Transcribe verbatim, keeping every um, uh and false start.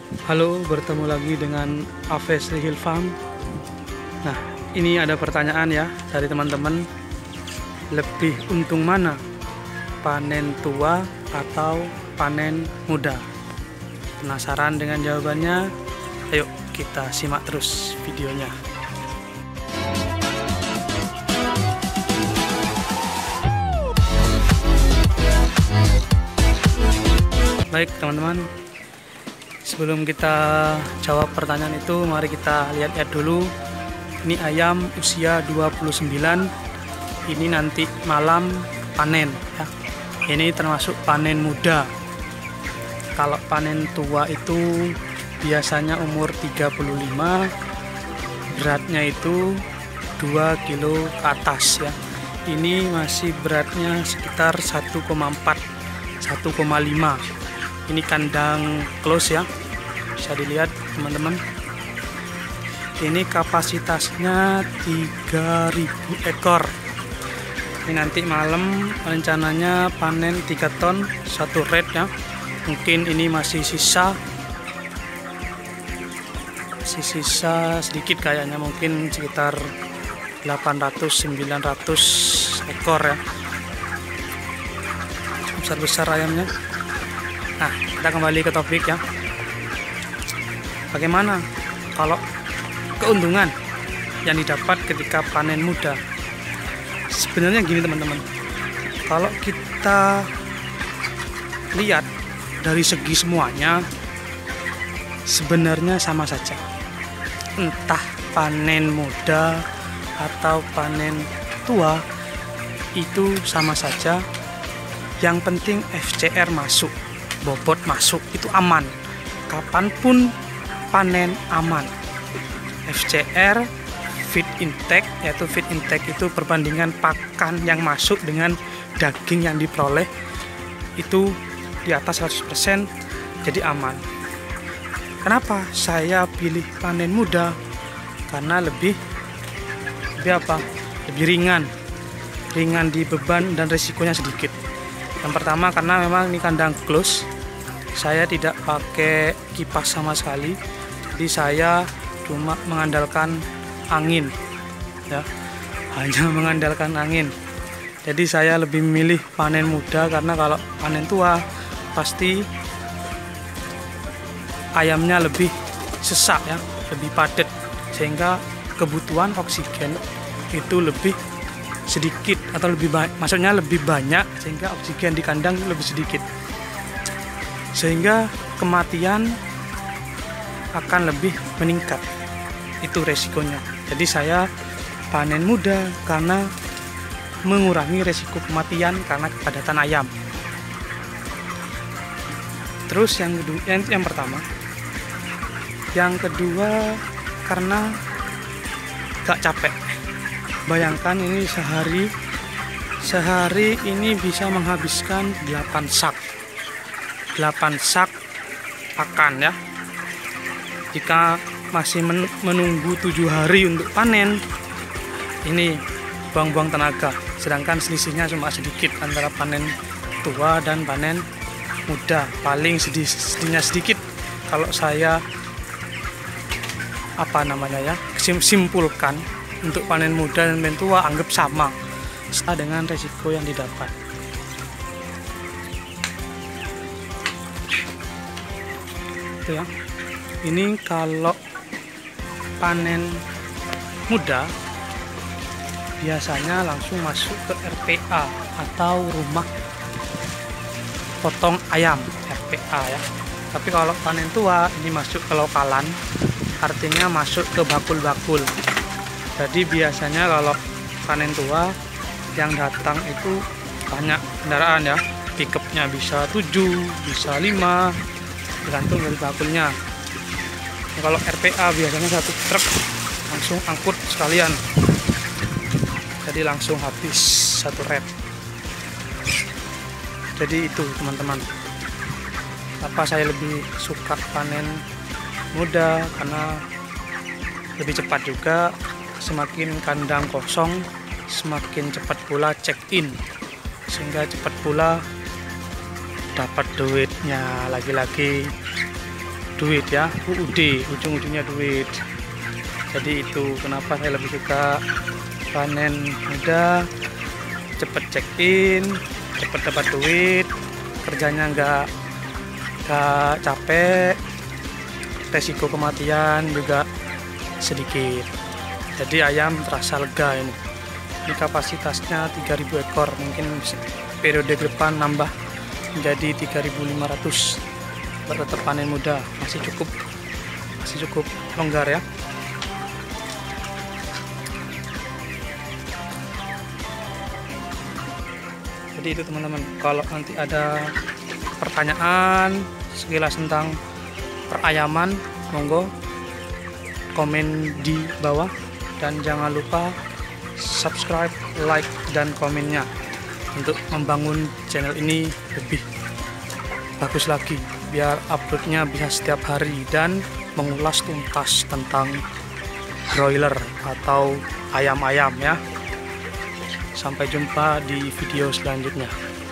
Halo, bertemu lagi dengan Aves Hill Farm. Nah, ini ada pertanyaan ya dari teman-teman. Lebih untung mana? Panen tua atau panen muda? Penasaran dengan jawabannya? Ayo kita simak terus videonya. Baik teman-teman, sebelum kita jawab pertanyaan itu, mari kita lihat-lihat dulu. Ini ayam usia dua puluh sembilan. Ini nanti malam panen ya. Ini termasuk panen muda. Kalau panen tua itu biasanya umur tiga puluh lima, beratnya itu dua kilo ke atas ya. Ini masih beratnya sekitar satu koma empat, satu koma lima. Ini kandang close ya, bisa dilihat teman-teman. Ini kapasitasnya tiga ribu ekor. Ini nanti malam rencananya panen tiga ton satu red ya. Mungkin ini masih sisa masih sisa sedikit kayaknya, mungkin sekitar delapan ratus sembilan ratus ekor ya. Besar-besar ayamnya. Nah, kita kembali ke topik ya. Bagaimana kalau keuntungan yang didapat ketika panen muda? Sebenarnya gini teman-teman, kalau kita lihat dari segi semuanya, sebenarnya sama saja. Entah panen muda atau panen tua, itu sama saja. Yang penting F C R masuk, bobot masuk, itu aman. Kapanpun panen aman. F C R, feed intake, yaitu feed intake itu perbandingan pakan yang masuk dengan daging yang diperoleh, itu di atas seratus persen, jadi aman. Kenapa saya pilih panen muda? Karena lebih lebih apa? Lebih ringan. Ringan di beban dan resikonya sedikit. Yang pertama karena memang ini kandang close. Saya tidak pakai kipas sama sekali. Jadi saya cuma mengandalkan angin ya. Hanya mengandalkan angin. Jadi saya lebih memilih panen muda karena kalau panen tua pasti ayamnya lebih sesak ya, lebih padat, sehingga kebutuhan oksigen itu lebih sedikit atau lebih banyak, maksudnya lebih banyak, sehingga oksigen di kandang lebih sedikit, sehingga kematian akan lebih meningkat. Itu resikonya. Jadi saya panen muda karena mengurangi resiko kematian karena kepadatan ayam. Terus yang kedua, yang, yang pertama, yang kedua karena gak capek. Bayangkan ini sehari sehari ini bisa menghabiskan delapan sak delapan sak pakan ya. Jika masih menunggu tujuh hari untuk panen, ini buang-buang tenaga. Sedangkan selisihnya cuma sedikit antara panen tua dan panen muda, paling sedihnya sedikit. Kalau saya apa namanya ya, simpulkan, untuk panen muda dan panen tua anggap sama dengan resiko yang didapat. Itu ya. Ini kalau panen muda biasanya langsung masuk ke R P A atau rumah potong ayam, R P A ya. Tapi kalau panen tua ini masuk ke lokalan, artinya masuk ke bakul-bakul. Jadi biasanya kalau panen tua yang datang itu banyak kendaraan ya, pickupnya bisa tujuh, bisa lima, tergantung dari bakulnya. Nah, kalau R P A biasanya satu truk langsung angkut sekalian, jadi langsung habis satu red. Jadi itu teman-teman, apa saya lebih suka panen muda karena lebih cepat juga. Semakin kandang kosong, semakin cepat pula check in, sehingga cepat pula dapat duitnya. Lagi-lagi duit ya, U U D, ujung-ujungnya duit. Jadi itu kenapa saya lebih suka panen muda, cepet check in, cepet dapat duit, kerjanya nggak nggak capek, resiko kematian juga sedikit. Jadi ayam terasa lega ini. Ini kapasitasnya tiga ribu ekor, mungkin periode depan nambah menjadi tiga ribu lima ratus. Tetap panen muda, masih cukup masih cukup longgar ya. Jadi itu teman-teman, kalau nanti ada pertanyaan sekilas tentang perayaman, monggo komen di bawah, dan jangan lupa subscribe, like, dan komennya untuk membangun channel ini lebih bagus lagi, biar uploadnya bisa setiap hari dan mengulas tuntas tentang broiler atau ayam-ayam ya. Sampai jumpa di video selanjutnya.